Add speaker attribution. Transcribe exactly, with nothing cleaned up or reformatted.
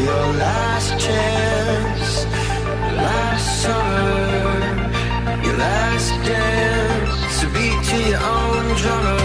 Speaker 1: your last chance, last summer, your last dance. So beat to your own drummer.